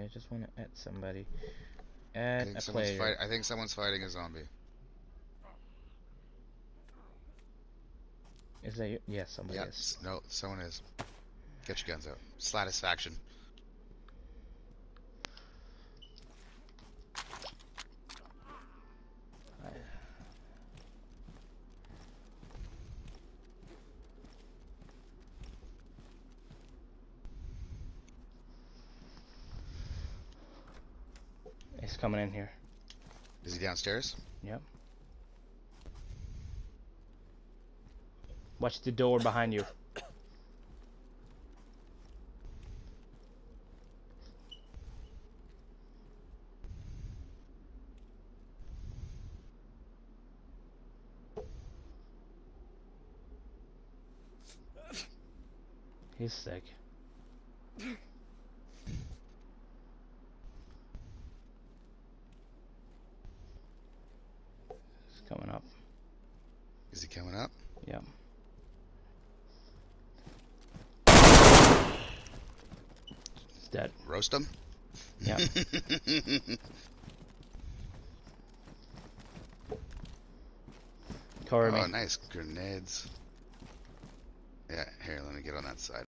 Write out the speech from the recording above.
Okay, I just want to add somebody. Add a someone's player. I think someone's fighting a zombie. Is that you? Yes, somebody Yeah, is. no, someone is. Get your guns out. Satisfaction. He's coming in here. Is he downstairs? Yep. Watch the door behind you. He's sick. He's coming up. Is he coming up? Yep. He's dead. Roast him? Yep. Cover me. Oh, nice. Grenades. Yeah, here, let me get on that side.